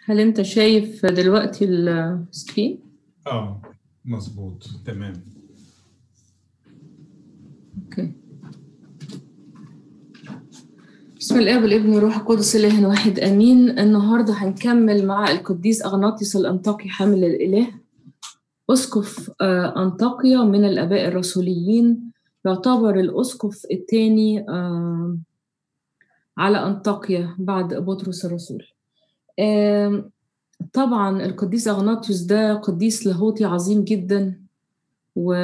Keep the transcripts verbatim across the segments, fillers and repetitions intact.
هل انت شايف دلوقتي السكرين؟ اه مظبوط تمام. اوكي. بسم الله والابن والروح القدس اله واحد امين. النهارده هنكمل مع القديس اغناطيوس الانطاكي حامل الاله، اسقف انطاكيا من الاباء الرسوليين، يعتبر الاسقف الثاني على انطاكيا بعد بطرس الرسول. طبعا القديس اغناطيوس ده قديس لاهوتي عظيم جدا، و...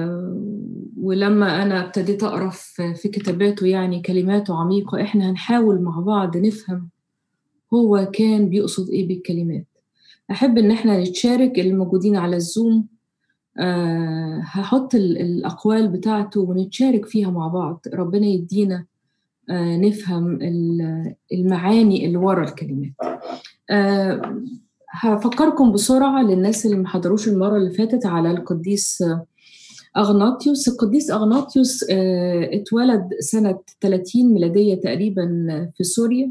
ولما أنا ابتديت أقرأ في كتاباته يعني كلماته عميقة. إحنا هنحاول مع بعض نفهم هو كان بيقصد إيه بالكلمات. أحب إن إحنا نتشارك الموجودين على الزوم. أه هحط الأقوال بتاعته ونتشارك فيها مع بعض، ربنا يدينا أه نفهم المعاني اللي ورا الكلمات. أه هفكركم بسرعة للناس اللي محضروش المرة اللي فاتت على القديس أغناطيوس. القديس أغناطيوس اه اتولد سنة ثلاثين ميلادية تقريبا في سوريا،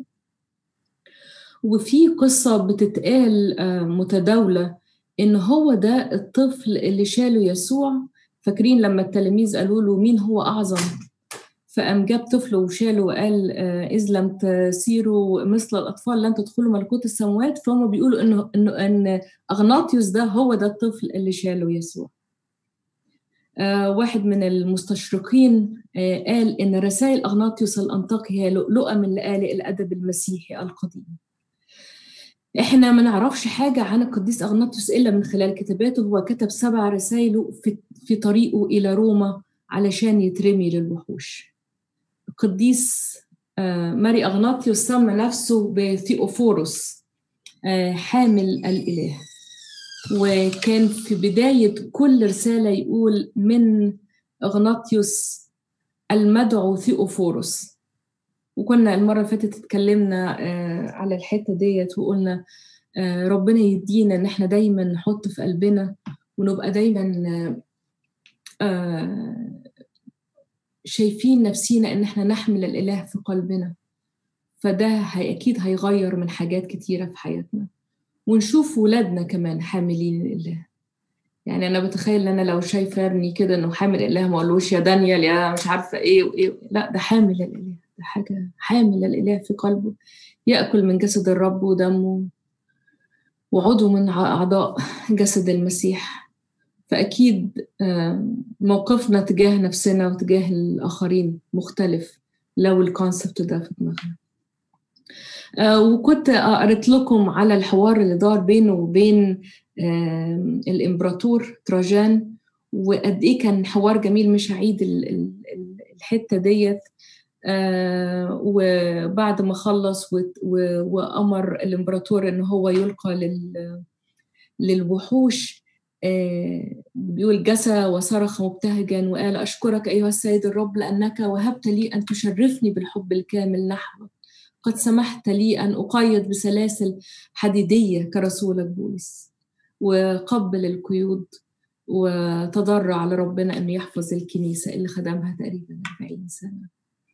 وفي قصة بتتقال اه متداولة إن هو ده الطفل اللي شاله يسوع. فاكرين لما التلاميذ قالوا له مين هو أعظم؟ فقام جاب طفله وشاله وقال اه إذ لم تسيروا مثل الأطفال لن تدخلوا ملكوت السماوات. فهم بيقولوا إنه إنه إن أغناطيوس ده هو ده الطفل اللي شاله يسوع. آه واحد من المستشرقين آه قال إن رسائل أغناطيوس الأنطاكي هي لؤلؤة من لآلئ الأدب المسيحي القديم. إحنا ما نعرفش حاجة عن القديس أغناطيوس إلا من خلال كتاباته. هو كتب سبع رسائله في, في طريقه إلى روما علشان يترمي للوحوش. القديس آه ماري أغناطيوس سمى نفسه بثيوفوروس، آه حامل الإله، وكان في بداية كل رسالة يقول من أغناطيوس المدعو ثيوفوروس. وكنا المرة اللي فاتت اتكلمنا على الحتة ديت وقلنا ربنا يدينا ان احنا دايما نحط في قلبنا ونبقى دايما شايفين نفسينا ان احنا نحمل الإله في قلبنا. فده اكيد هيغير من حاجات كتيرة في حياتنا، ونشوف ولادنا كمان حاملين الإله. يعني انا بتخيل ان انا لو شايفه ابني كده انه حامل الاله، ما اقولوش يا دانيال يا مش عارفه ايه وايه، لا ده حامل الاله، ده حاجه حامل الاله في قلبه، ياكل من جسد الرب ودمه وعضو من اعضاء جسد المسيح. فاكيد موقفنا تجاه نفسنا وتجاه الاخرين مختلف لو الكونسبت ده في دماغنا. وكنت قريت لكم على الحوار اللي دار بينه وبين الإمبراطور تراجان، وقد إيه كان حوار جميل. مش هعيد الحتة ديت. وبعد ما خلص وأمر الإمبراطور إن هو يلقى للوحوش، بيقول جسى وصرخ مبتهجا وقال أشكرك أيها السيد الرب لأنك وهبت لي أن تشرفني بالحب الكامل نحوك. قد سمحت لي أن أقيد بسلاسل حديدية كرسولك بولس، وقبل القيود وتضرع لربنا أن يحفظ الكنيسة اللي خدمها تقريبا أربعين سنة.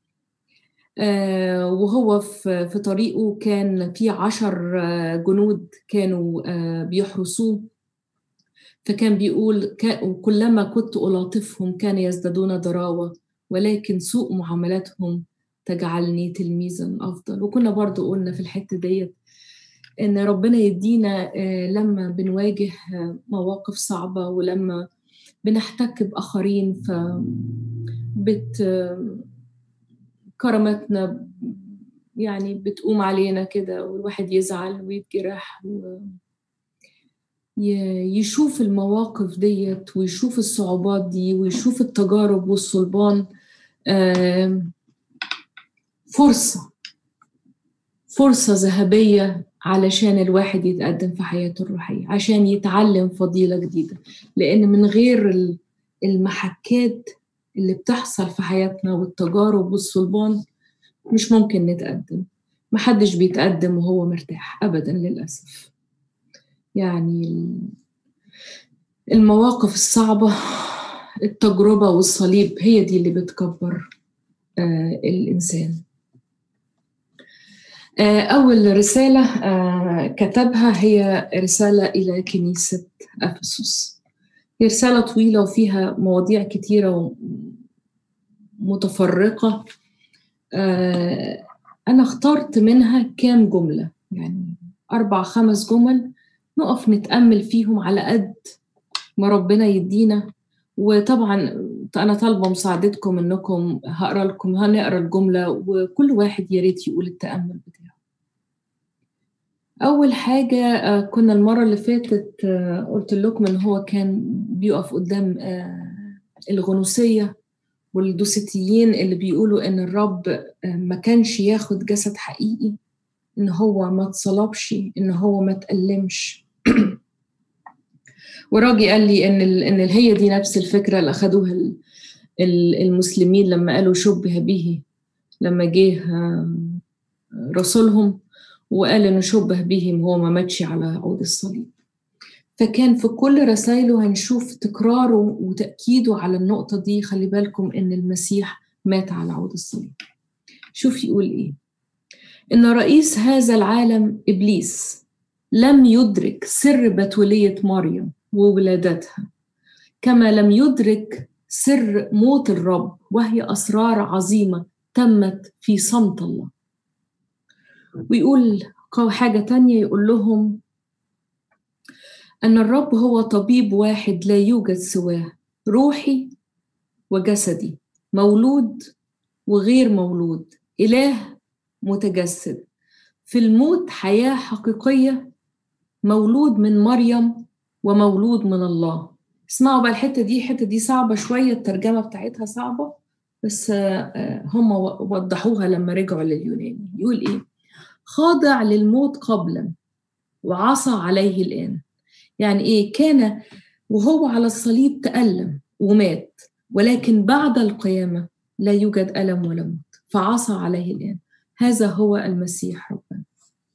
آه وهو في, في طريقه كان في عشر آه جنود كانوا آه بيحرسوه. فكان بيقول كلما كنت ألاطفهم كان يزدادون ضراوة، ولكن سوء معاملاتهم تجعلني تلميذا أفضل. وكنا برضو قلنا في الحتة ديت إن ربنا يدينا لما بنواجه مواقف صعبة ولما بنحتك بآخرين ف بت كرامتنا يعني بتقوم علينا كده، والواحد يزعل ويتجرح و... يشوف المواقف ديت ويشوف الصعوبات دي ويشوف التجارب والصلبان فرصة فرصة ذهبية علشان الواحد يتقدم في حياته الروحية، عشان يتعلم فضيلة جديدة. لأن من غير المحكات اللي بتحصل في حياتنا والتجارب والصلبان مش ممكن نتقدم. محدش بيتقدم وهو مرتاح أبدا للأسف. يعني المواقف الصعبة، التجربة والصليب هي دي اللي بتكبر آه الإنسان. أول رسالة كتبها هي رسالة إلى كنيسة أفسس. هي رسالة طويلة وفيها مواضيع كتيرة ومتفرقة. أنا اخترت منها كام جملة، يعني أربع خمس جمل نقف نتأمل فيهم على قد ما ربنا يدينا. وطبعا أنا طالبة مساعدتكم إنكم هقرأ لكم هنقرأ الجملة وكل واحد ياريت يقول التأمل بتاعه. أول حاجة كنا المرة اللي فاتت قلت لكم إن هو كان بيقف قدام الغنوصية والدوسيتيين اللي بيقولوا إن الرب ما كانش ياخد جسد حقيقي، إن هو ما اتصلبش، إن هو ما تألمش. وراجي قال لي إن إن هي دي نفس الفكرة اللي أخدوها المسلمين لما قالوا شبه به، لما جه رسولهم وقال إنه شبه بهم هو ما ماتش على عود الصليب. فكان في كل رسائله هنشوف تكراره وتأكيده على النقطة دي. خلي بالكم إن المسيح مات على عود الصليب. شوف يقول إيه: إن رئيس هذا العالم إبليس لم يدرك سر بتولية مريم وولادتها، كما لم يدرك سر موت الرب، وهي أسرار عظيمة تمت في صمت الله. ويقول حاجة تانية، يقول لهم أن الرب هو طبيب واحد لا يوجد سواه، روحي وجسدي، مولود وغير مولود، إله متجسد، في الموت حياة حقيقية، مولود من مريم ومولود من الله. اسمعوا بقى الحتة دي، الحتة دي صعبة شوية، الترجمة بتاعتها صعبة، بس هم وضحوها لما رجعوا لليوناني. يقول إيه: خاضع للموت قبلا وعصى عليه الآن. يعني إيه؟ كان وهو على الصليب تألم ومات، ولكن بعد القيامة لا يوجد ألم ولا موت، فعصى عليه الآن. هذا هو المسيح ربنا.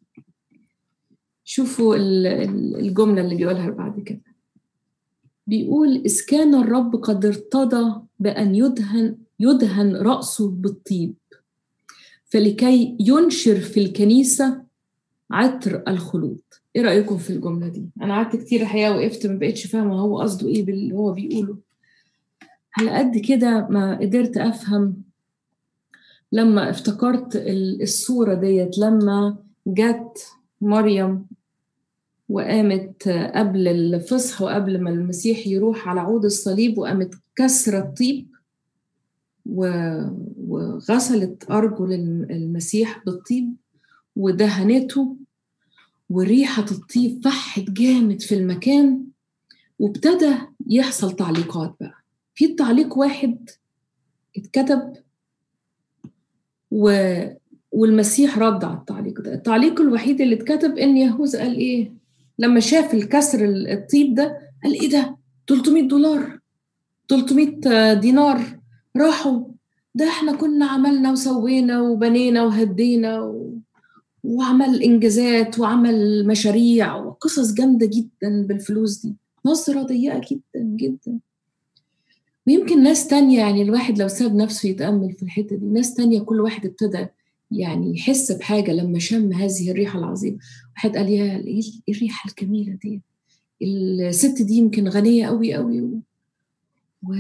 شوفوا الجملة اللي بيقولها بعد كده، بيقول: إذ كان الرب قد ارتضى بأن يدهن, يدهن رأسه بالطيب، فلكي ينشر في الكنيسة عطر الخلود. ايه رأيكم في الجملة دي؟ انا قعدت كتير الحقيقة وقفت ما بقتش فاهمة هو قصده ايه باللي هو بيقوله. على قد كده ما قدرت افهم لما افتكرت الصورة ديت، لما جت مريم وقامت قبل الفصح وقبل ما المسيح يروح على عود الصليب، وقامت كسرة الطيب وغسلت أرجل المسيح بالطيب ودهنته، وريحة الطيب فحت جامد في المكان. وابتدى يحصل تعليقات بقى. في تعليق واحد اتكتب و... والمسيح رد على التعليق ده. التعليق الوحيد اللي اتكتب ان يهوذا قال ايه لما شاف الكسر الطيب ده؟ قال ايه ده؟ ثلاثمية دولار، ثلاثمية دينار راحوا، ده احنا كنا عملنا وسوينا وبنينا وهدينا و... وعمل إنجازات وعمل مشاريع وقصص جامدة جدا بالفلوس دي. نظرة ضيقة جدا جدا. ويمكن ناس تانية، يعني الواحد لو ساب نفسه يتأمل في الحتة دي، ناس تانية كل واحد ابتدى يعني يحس بحاجة لما شم هذه الريحة العظيمة. واحد قال: يا ايه الريحة الجميلة دي، الست دي يمكن غنية قوي قوي و... و...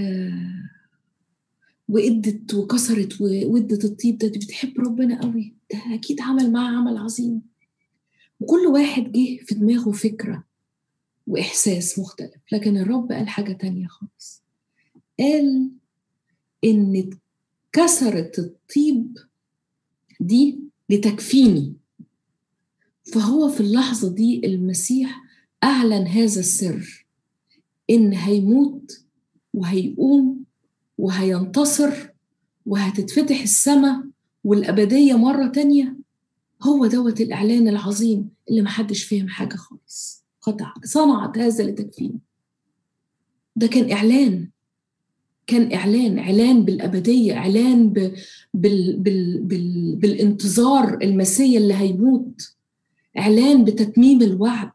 وإدت وكسرت وإدت الطيب ده، دي بتحب ربنا قوي، ده أكيد عمل معاه عمل عظيم. وكل واحد جه في دماغه فكرة وإحساس مختلف. لكن الرب قال حاجة تانية خالص، قال إن كسرت الطيب دي لتكفيني. فهو في اللحظة دي المسيح أعلن هذا السر، إن هيموت وهيقوم وهينتصر وهتتفتح السماء والأبدية مرة تانية. هو دوت الإعلان العظيم اللي محدش فهم حاجة خالص. قطع صنعت هذا لتكفيني. ده كان إعلان، كان إعلان إعلان بالأبدية، إعلان ب... بال... بال... بال... بالانتظار المسيح اللي هيموت، إعلان بتتميم الوعد.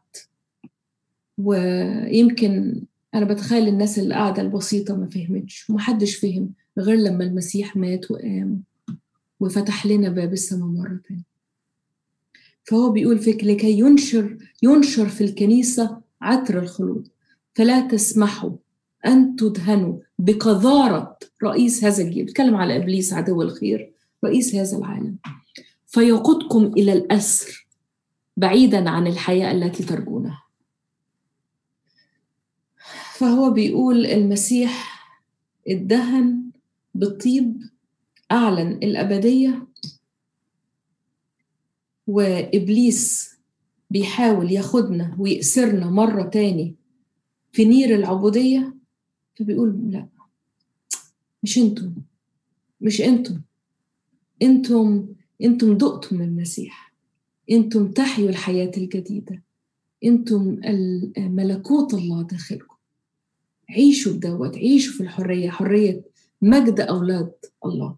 ويمكن أنا بتخيل الناس اللي قاعدة البسيطة ما فهمتش، ومحدش فهم غير لما المسيح مات وقام وفتح لنا باب السماء مرة تانية. فهو بيقول فيك لكي ينشر ينشر في الكنيسة عطر الخلود، فلا تسمحوا أن تدهنوا بقذارة رئيس هذا الجيل، بيتكلم على إبليس عدو الخير رئيس هذا العالم، فيقودكم إلى الأسر بعيدا عن الحياة التي ترجونها. فهو بيقول المسيح ادهن بالطيب، أعلن الأبدية، وإبليس بيحاول ياخدنا ويأسرنا مرة تاني في نير العبودية. فبيقول لا، مش انتم مش انتم انتم انتم دقتم المسيح، انتم تحيوا الحياة الجديدة، انتم ملكوت الله داخلكم، عيشوا بدوت، عيشوا في الحرية، حرية مجد أولاد الله.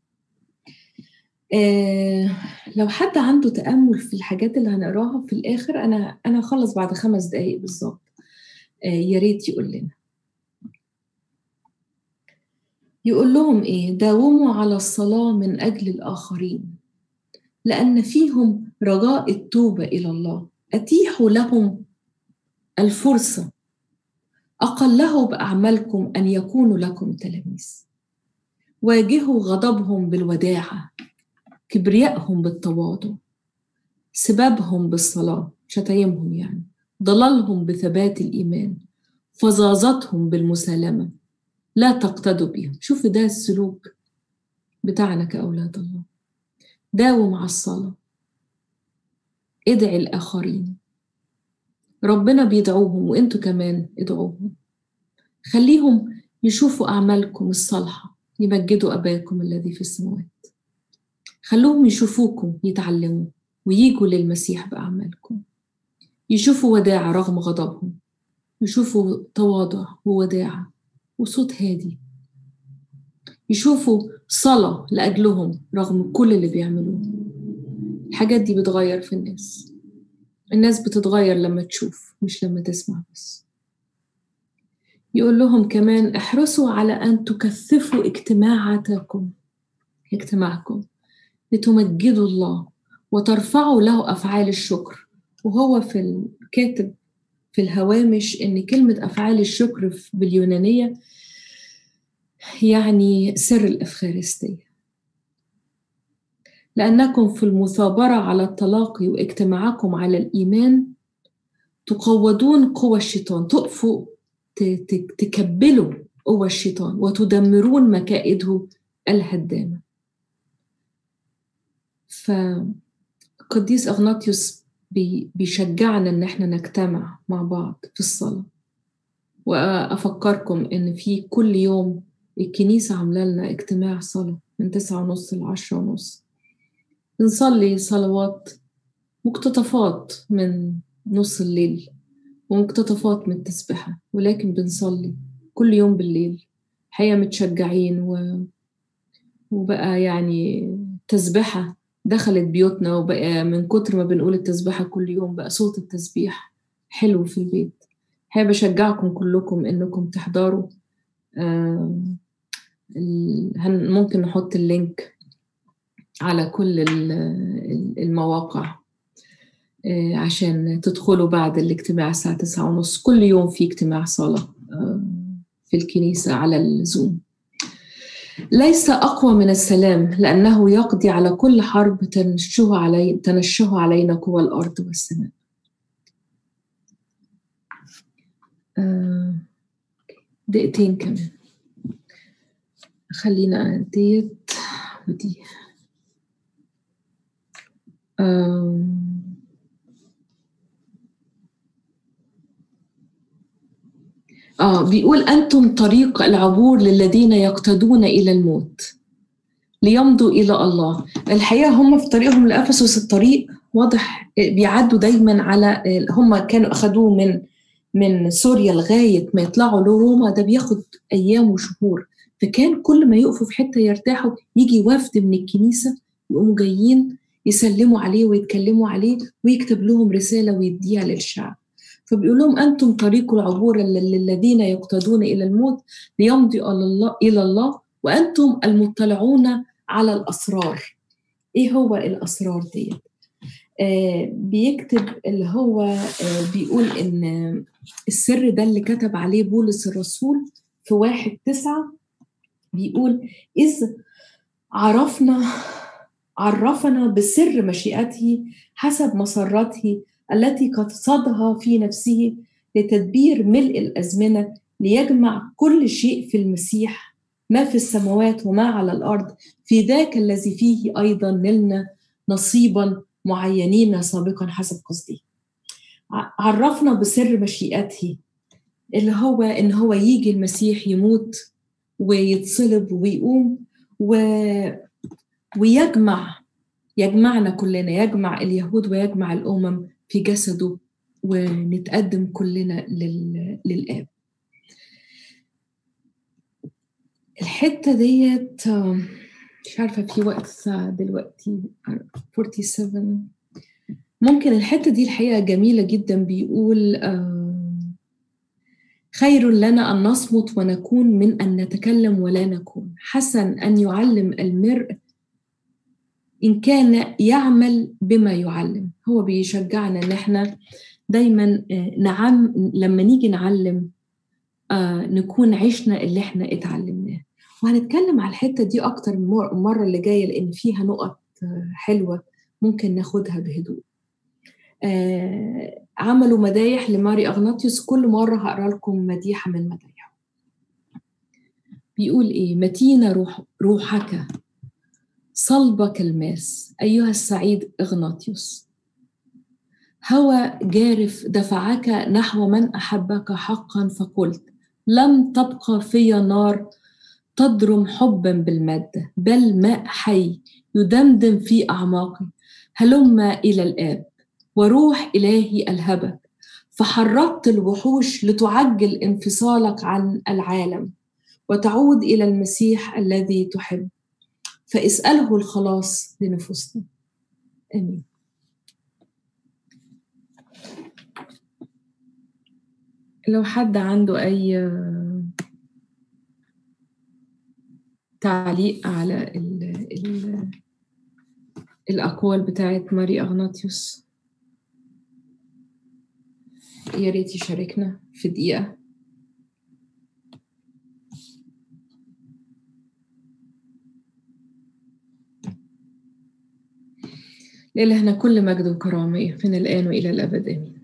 آه لو حد عنده تأمل في الحاجات اللي هنقراها في الآخر، أنا أنا هخلص بعد خمس دقايق بالظبط، آه يا ريت يقول لنا. يقول لهم إيه؟ داوموا على الصلاة من أجل الآخرين لأن فيهم رجاء التوبة إلى الله، أتيحوا لهم الفرصة، أقله بأعمالكم أن يكونوا لكم تلاميذ، واجهوا غضبهم بالوداعة، كبريائهم بالتواضع، سبابهم بالصلاة، شتايمهم يعني، ضلالهم بثبات الإيمان، فظاظتهم بالمسالمة، لا تقتدوا بهم. شوف ده السلوك بتاعنا كأولاد الله. داوم على الصلاة، ادعي الآخرين، ربنا بيدعوهم وانتوا كمان ادعوهم، خليهم يشوفوا أعمالكم الصالحة، يمجدوا أباكم الذي في السماوات، خلوهم يشوفوكم يتعلموا وييجوا للمسيح بأعمالكم، يشوفوا وداعة رغم غضبهم، يشوفوا تواضع ووداعة وصوت هادي، يشوفوا صلاة لأجلهم رغم كل اللي بيعملوه. الحاجات دي بتغير في الناس، الناس بتتغير لما تشوف مش لما تسمع بس. يقول لهم كمان احرصوا على أن تكثفوا اجتماعاتكم اجتماعكم لتمجدوا الله وترفعوا له أفعال الشكر. وهو في الكاتب في الهوامش إن كلمة أفعال الشكر باليونانية يعني سر الإفخارستية، لأنكم في المثابرة على التلاقي واجتماعكم على الإيمان تقودون قوى الشيطان، تقفوا تكبلوا قوى الشيطان وتدمرون مكائده الهدامة. فقديس أغناطيوس بيشجعنا إن احنا نجتمع مع بعض في الصلاة. وأفكركم إن في كل يوم الكنيسة عاملة لنا اجتماع صلاة من تسعة ونص لعشرة ونص، نصلي صلوات مقتطفات من نص الليل ومقتطفات من التسبحة، ولكن بنصلي كل يوم بالليل. حقيقة متشجعين و... وبقى يعني تسبحة دخلت بيوتنا، وبقى من كتر ما بنقول التسبحة كل يوم بقى صوت التسبيح حلو في البيت. حابة أشجعكم كلكم إنكم تحضروا. آه ممكن نحط اللينك على كل المواقع آه عشان تدخلوا بعد الاجتماع الساعة تسعة ونص. كل يوم في اجتماع صلاة آه في الكنيسة على الزوم. ليس أقوى من السلام لأنه يقضي على كل حرب تنشه علي تنشه علينا قوى الأرض والسماء. آه دقيقتين كمان، خلينا ديت ودي. آه آه بيقول أنتم طريق العبور للذين يقتدون إلى الموت ليمضوا إلى الله. الحقيقة هم في طريقهم لأفسس الطريق واضح بيعدوا دايما على، هم كانوا أخدوه من من سوريا لغاية ما يطلعوا لروما، ده بياخد أيام وشهور. فكان كل ما يقفوا في حتة يرتاحوا يجي وفد من الكنيسة يقوموا جايين يسلموا عليه ويتكلموا عليه ويكتب لهم رسالة ويديها للشعب. فبيقول لهم أنتم طريق العبور للذين يقتدون إلى الموت ليمضي إلى الله وأنتم المطلعون على الأسرار. إيه هو الأسرار دي؟ آه بيكتب اللي هو آه بيقول إن السر ده اللي كتب عليه بولس الرسول في واحد تسعة، بيقول إذ عرفنا عرفنا بسر مشيئته حسب مسرته التي قد صادها في نفسه لتدبير ملء الأزمنة، ليجمع كل شيء في المسيح، ما في السماوات وما على الأرض، في ذاك الذي فيه أيضا نلنا نصيبا معينين سابقا حسب قصده. عرفنا بسر مشيئته اللي هو إن هو يجي المسيح يموت ويتصلب ويقوم و... ويجمع يجمعنا كلنا، يجمع اليهود ويجمع الأمم في جسده، ونتقدم كلنا لل... للآب. الحتة ديت مش عارفة في وقت الساعة دلوقتي سبعة وأربعين، ممكن الحتة دي الحقيقة جميلة جدا. بيقول خير لنا أن نصمت ونكون من أن نتكلم ولا نكون، حسن أن يعلم المرء إن كان يعمل بما يعلم. هو بيشجعنا إن احنا دايما نعم لما نيجي نعلم آه نكون عشنا اللي احنا اتعلمناه. وهنتكلم على الحتة دي أكتر المرة اللي جاية، لأن فيها نقط حلوة ممكن ناخدها بهدوء. آه عملوا مدايح لماري أغناطيوس، كل مرة هقرأ لكم مديحة من مدايحه. بيقول إيه؟ متين روح روحك صلبك الماس أيها السعيد إغناطيوس، هوى جارف دفعك نحو من أحبك حقا، فقلت لم تبقى في نار تضرم حبا بالمادة، بل ماء حي يدمدم في أعماقي، هلم إلى الآب وروح إلهي ألهبك، فحرضت الوحوش لتعجل انفصالك عن العالم وتعود إلى المسيح الذي تحب، فاسأله الخلاص لنفوسنا. آمين. لو حد عنده أي تعليق على ال ال الأقوال بتاعت ماري أغناطيوس يا ريت يشاركنا في دقيقة. لإلهنا كل مجد وكرامة من الآن وإلى الأبد، آمين.